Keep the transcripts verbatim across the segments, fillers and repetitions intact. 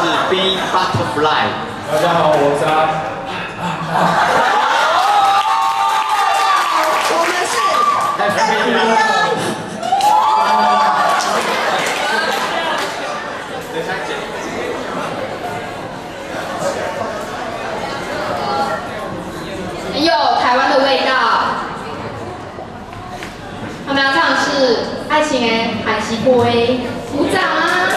B Butterfly。 大家好，我是阿。 我们是 F B I。 很有台湾的味道。他们要唱的是《爱情的海西波》，鼓掌啊！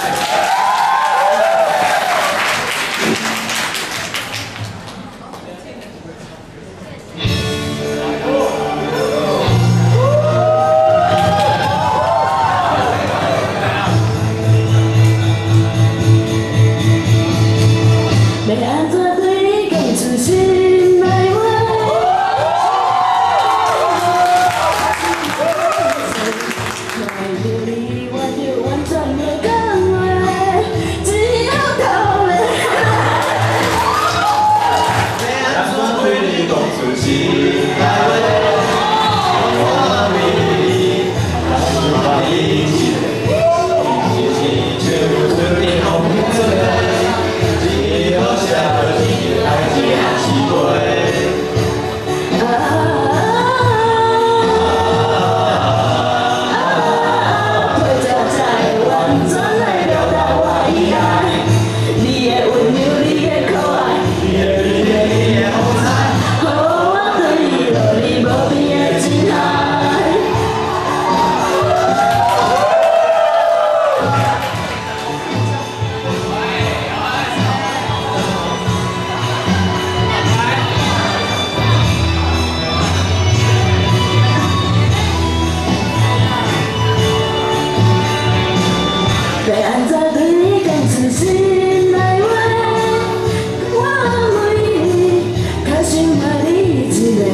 要安怎对你讲出心内话？爱着你，我就完全袂讲话，只好偷咧。 要安怎对你讲出心内话？我为你，想把你一个，一时就出你风吹。 要安怎对你讲出心内话？我为你，较想爱你一个。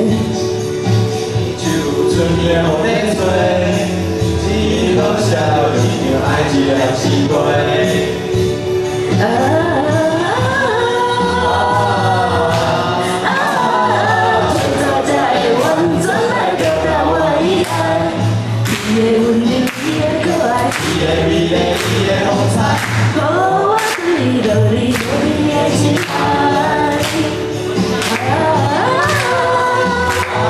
就剩了在做，只好写落一张爱一个诗歌。你的美丽，你的风采，予我对落你无边的情爱。啊啊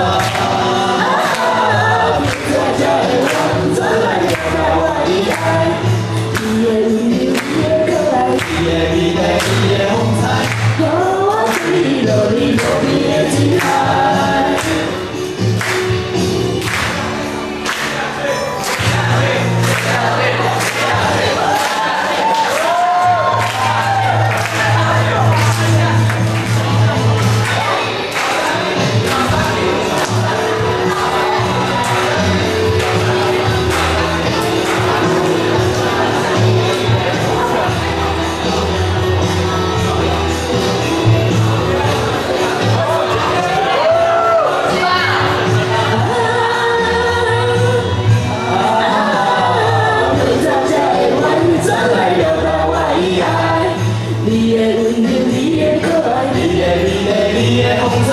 啊！这才会完全来表达我的爱。你的温柔，你的可爱，你的美丽，你的风采，予我对落你无边的情爱。 你的温柔，你的可爱，你的美丽，你的风